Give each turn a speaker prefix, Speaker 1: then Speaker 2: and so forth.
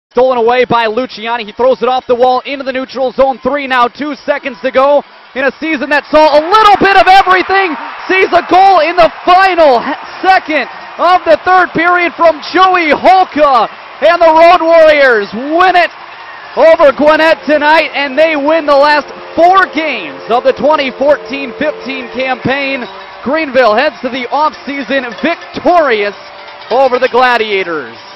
Speaker 1: Stolen away by Luciani. He throws it off the wall into the neutral zone. 3 now, 2 seconds to go. In a season that saw a little bit of everything, sees a goal in the final second of the third period from Joey Holka. And the Road Warriors win it over Gwinnett tonight, and they win the last 4 games of the 2014-15 campaign. Greenville heads to the offseason victorious over the Gladiators.